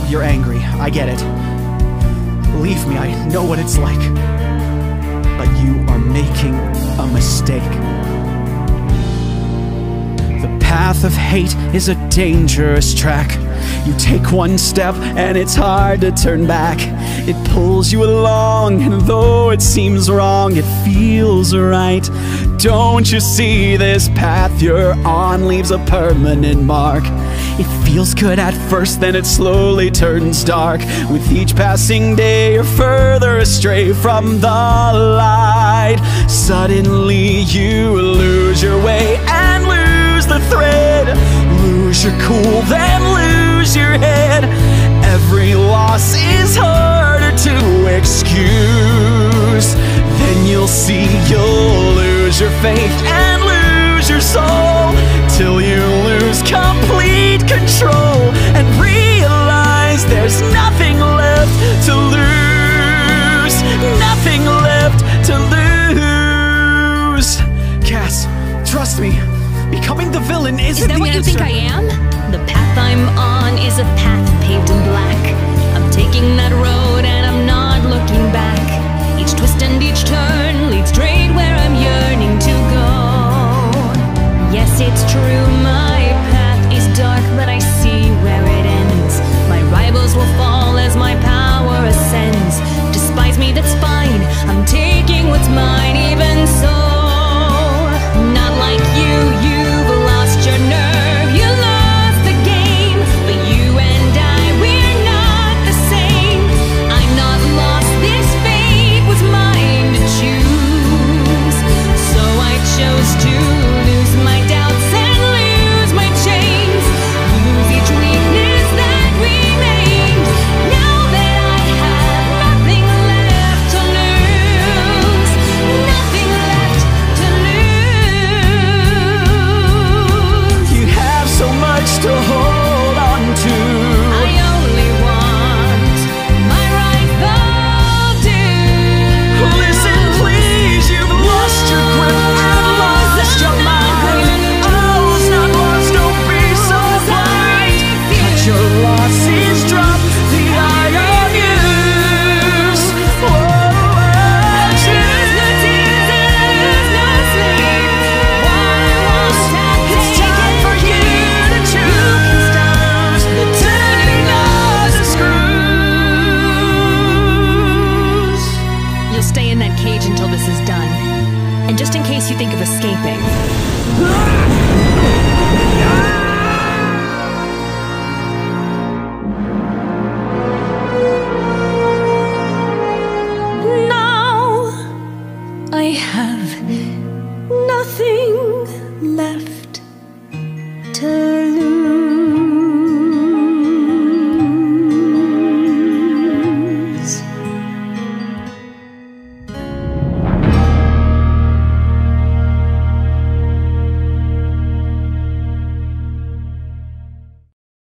You're angry, I get it. Believe me, I know what it's like. But you are making a mistake. The path of hate is a dangerous track. You take one step and it's hard to turn back. It pulls you along, and though it seems wrong, it feels right. Don't you see this path you're on leaves a permanent mark? It feels good at first, then it slowly turns dark. With each passing day, you're further astray from the light. Suddenly you lose your way and lose the thread. Lose your cool, then lose your head. Every loss is harder to excuse. Then you'll see you'll lose your faith and lose your soul, till you lose complete control and realize there's nothing left to lose. Nothing left to lose. Cass, trust me, becoming the villain isn't the answer. Is that what you think I am? The path I'm on is a path paved in black. I'm taking that road and I'm not looking back. Each twist and each turn leads straight where I'm yearning to go. Yes, it's true, my path is dark, but I see where it ends. My rivals will fall as my power ascends. Despise me, that's fine, I'm taking what's mine. Even so, not like you, you've lost your nerve. You lost the game, but you and I, we're not the same. I'm not lost, this fate was mine to choose. So I chose to lose my doubts and lose my chains, lose each weakness that remained. Now that I have nothing left to lose, nothing left to lose. You have so much to hold on to. I only want my rightful due. Listen, please, you've lost your grip and lost your mind. All's not lost, don't be so blind. Cut your losses, drop the eye of use. Choose no tears and lose no sleep. One more step It's time for you to choose the turning of the screws. You'll stay in that cage until this is done. And just in case you think of escaping, now I have